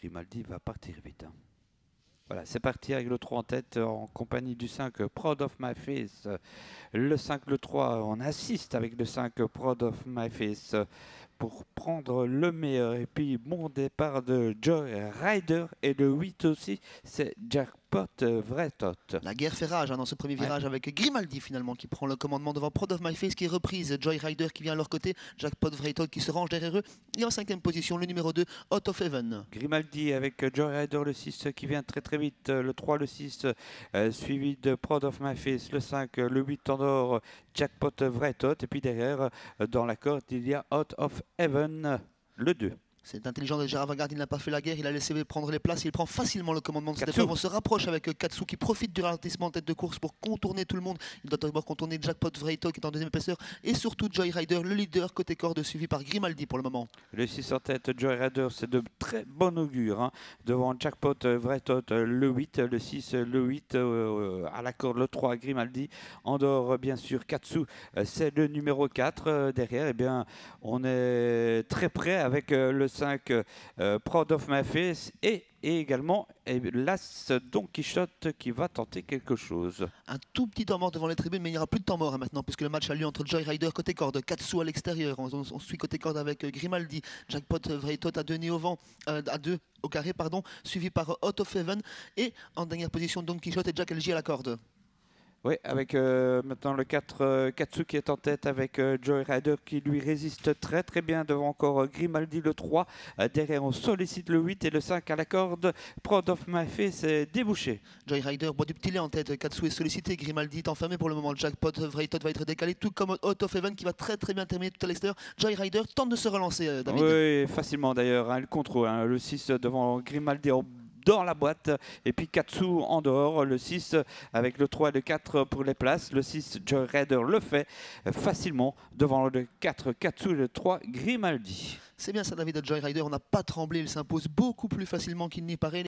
Grimaldi va partir vite. Hein. Voilà, c'est parti avec le 3 en tête en compagnie du 5 Proud of My Face. Le 5, le 3, on assiste avec le 5 Proud of My Face pour prendre le meilleur. Et puis bon départ de Joy Rider et le 8 aussi, c'est Jackpot Vretot. La guerre fait rage dans ce premier virage avec Grimaldi finalement qui prend le commandement devant Proud of My Face qui est reprise. Joy Rider qui vient à leur côté, Jackpot Vretot qui se range derrière eux. Et en 5e position, le numéro 2, Out of Heaven. Grimaldi avec Joy Rider le 6 qui vient très vite, le 3, le 6, suivi de Proud of My Face, le 5, le 8 en or, Jackpot Vretot. Et puis derrière, dans la corde, il y a Out of Heaven, le 2. C'est intelligent de Gérard Vanguard, il n'a pas fait la guerre, il a laissé prendre les places, il prend facilement le commandement de cette épreuve. On se rapproche avec Katsu qui profite du ralentissement en tête de course pour contourner tout le monde. Il doit d'abord contourner Jackpot Vretot qui est en deuxième épaisseur et surtout Joy Rider, le leader côté corde suivi par Grimaldi pour le moment. Le 6 en tête, Joy Rider, c'est de très bon augure. Hein. Devant Jackpot Vretot, le 8, le 6, le 8, à la corde, le 3, Grimaldi. En dehors, bien sûr, Katsu, c'est le numéro 4. Derrière, eh bien, on est très près avec le 5 Proud of My Face et également l'As Don Quichotte qui va tenter quelque chose. Un tout petit temps mort devant les tribunes, mais il n'y aura plus de temps mort hein, maintenant puisque le match a lieu entre Joy Rider côté corde, Katsu à l'extérieur. On suit côté corde avec Grimaldi, Jackpot Vretot à 2 nez au vent, à 2 au carré pardon, suivi par Out of Heaven et en dernière position Don Quichotte et Jack LG à la corde. Oui, avec maintenant le 4 Katsu qui est en tête avec Joy Rider qui lui résiste très bien devant encore Grimaldi le 3. Derrière on sollicite le 8 et le 5 à la corde. Proud of My Face est débouché. Joy Rider boit du petit lait en tête, Katsu est sollicité, Grimaldi est enfermé pour le moment. Jackpot Vretot va être décalé tout comme Out of Heaven qui va très bien terminer tout à l'extérieur. Joy Rider tente de se relancer David. Oui, facilement d'ailleurs, hein, le contrôle. Hein, le 6 devant Grimaldi dans la boîte et puis Katsu en dehors, le 6 avec le 3 et le 4 pour les places, le 6 Joy Rider le fait facilement devant le 4 Katsu et le 3 Grimaldi. C'est bien ça David, Joy Rider, on n'a pas tremblé, il s'impose beaucoup plus facilement qu'il n'y paraît.